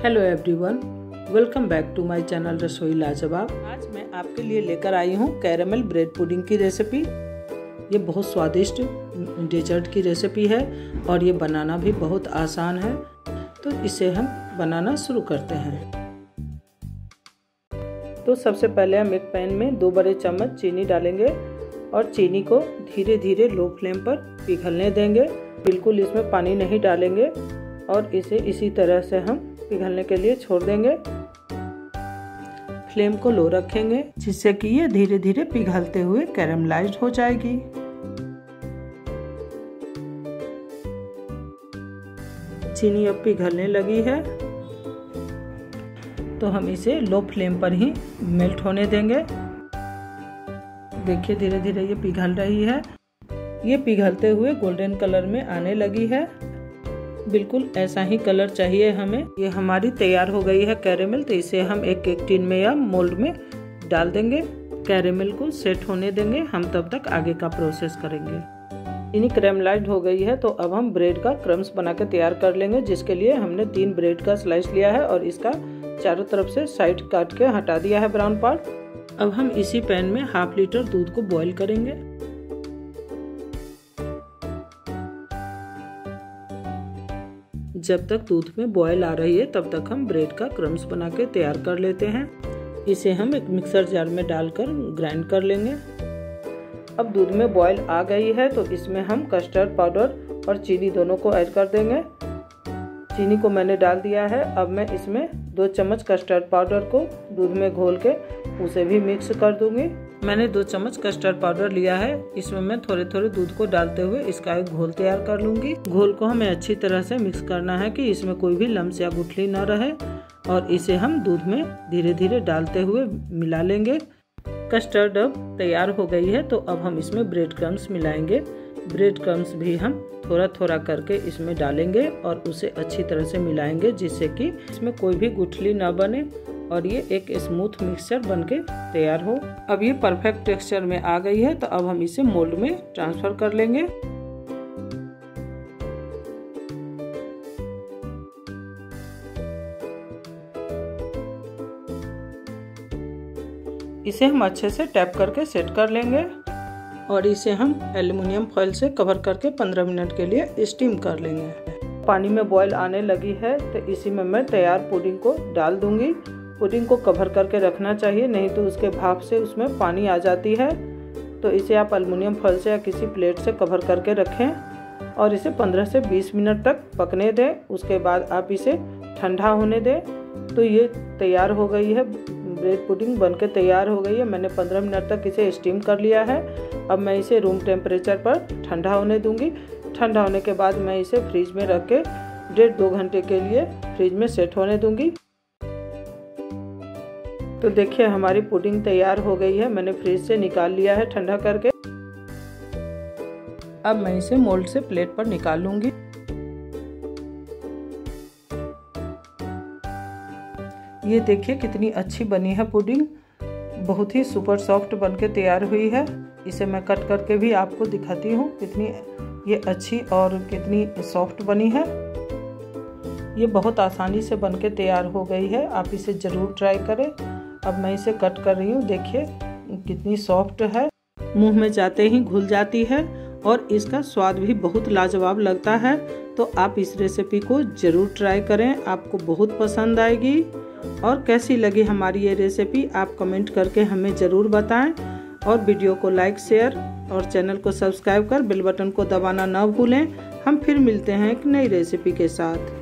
Hello everyone, welcome back to my channel Rasoi Lajawab. आज मैं आपके लिए लेकर आई हूँ कैरेमल ब्रेड पुडिंग की रेसिपी। ये बहुत स्वादिष्ट डेजर्ट की रेसिपी है और ये बनाना भी बहुत आसान है। तो इसे हम बनाना शुरू करते हैं। तो सबसे पहले हम एक पैन में 2 बड़े चम्मच चीनी डालेंगे और चीनी को धीरे धीरे लो फ्लेम पर पिघलने देंगे। बिल्कुल इसमें पानी नहीं डालेंगे और इसे इसी तरह से हम पिघलने के लिए छोड़ देंगे। फ्लेम को लो रखेंगे जिससे कि ये धीरे धीरे पिघलते हुए कैरेमलाइज्ड हो जाएगी। चीनी अब पिघलने लगी है तो हम इसे लो फ्लेम पर ही मेल्ट होने देंगे। देखिए धीरे धीरे ये पिघल रही है। ये पिघलते हुए गोल्डन कलर में आने लगी है। बिल्कुल ऐसा ही कलर चाहिए हमें। ये हमारी तैयार हो गई है कैरेमल। तो इसे हम एक टिन में या मोल्ड में डाल देंगे। कैरेमल को सेट होने देंगे। हम तब तक आगे का प्रोसेस करेंगे। इन्हीं कैरेमलाइज्ड हो गई है तो अब हम ब्रेड का क्रम्स बना के तैयार कर लेंगे, जिसके लिए हमने 3 ब्रेड का स्लाइस लिया है और इसका चारों तरफ से साइड काट के हटा दिया है ब्राउन पार्ट। अब हम इसी पैन में 1/2 लीटर दूध को बॉईल करेंगे। जब तक दूध में बॉयल आ रही है तब तक हम ब्रेड का क्रम्स बना के तैयार कर लेते हैं। इसे हम एक मिक्सर जार में डालकर ग्राइंड कर लेंगे। अब दूध में बॉयल आ गई है तो इसमें हम कस्टर्ड पाउडर और चीनी दोनों को ऐड कर देंगे। चीनी को मैंने डाल दिया है। अब मैं इसमें 2 चम्मच कस्टर्ड पाउडर को दूध में घोल के उसे भी मिक्स कर दूंगी। मैंने 2 चम्मच कस्टर्ड पाउडर लिया है। इसमें मैं थोड़े थोड़े दूध को डालते हुए इसका एक घोल तैयार कर लूंगी। घोल को हमें अच्छी तरह से मिक्स करना है कि इसमें कोई भी लम्स या गुठली न रहे और इसे हम दूध में धीरे धीरे डालते हुए मिला लेंगे। कस्टर्ड अब तैयार हो गई है तो अब हम इसमें ब्रेड क्रम्स मिलाएंगे। ब्रेड क्रम्स भी हम थोड़ा थोड़ा करके इसमें डालेंगे और उसे अच्छी तरह से मिलाएंगे जिससे कि इसमें कोई भी गुठली ना बने और ये एक स्मूथ मिक्सचर बनके तैयार हो। अब ये परफेक्ट टेक्सचर में आ गई है तो अब हम इसे मोल्ड में ट्रांसफर कर लेंगे। इसे हम अच्छे से टैप करके सेट कर लेंगे और इसे हम एल्युमिनियम फॉइल से कवर करके 15 मिनट के लिए स्टीम कर लेंगे। पानी में बॉईल आने लगी है तो इसी में मैं तैयार पुडिंग को डाल दूंगी। पुडिंग को कवर करके रखना चाहिए, नहीं तो उसके भाप से उसमें पानी आ जाती है। तो इसे आप एल्युमिनियम फॉइल से या किसी प्लेट से कवर करके रखें और इसे 15 से 20 मिनट तक पकने दें। उसके बाद आप इसे ठंडा होने दें। तो ये तैयार हो गई है, ब्रेड पुडिंग बनके तैयार हो गई है। मैंने 15 मिनट तक इसे स्टीम कर लिया है। अब मैं इसे रूम टेम्परेचर पर ठंडा होने दूंगी। ठंडा होने के बाद मैं इसे फ्रिज में रख के 1.5-2 घंटे के लिए फ्रिज में सेट होने दूंगी। तो देखिए हमारी पुडिंग तैयार हो गई है। मैंने फ्रिज से निकाल लिया है ठंडा करके। अब मैं इसे मोल्ड से प्लेट पर निकाल लूंगी। ये देखिए कितनी अच्छी बनी है पुडिंग। बहुत ही सुपर सॉफ्ट बनके तैयार हुई है। इसे मैं कट करके भी आपको दिखाती हूँ कितनी ये अच्छी और कितनी सॉफ्ट बनी है। ये बहुत आसानी से बनके तैयार हो गई है। आप इसे ज़रूर ट्राई करें। अब मैं इसे कट कर रही हूँ। देखिए कितनी सॉफ्ट है, मुंह में जाते ही घुल जाती है और इसका स्वाद भी बहुत लाजवाब लगता है। तो आप इस रेसिपी को ज़रूर ट्राई करें, आपको बहुत पसंद आएगी। और कैसी लगी हमारी ये रेसिपी आप कमेंट करके हमें ज़रूर बताएं और वीडियो को लाइक, शेयर और चैनल को सब्सक्राइब कर बेल बटन को दबाना ना भूलें। हम फिर मिलते हैं एक नई रेसिपी के साथ।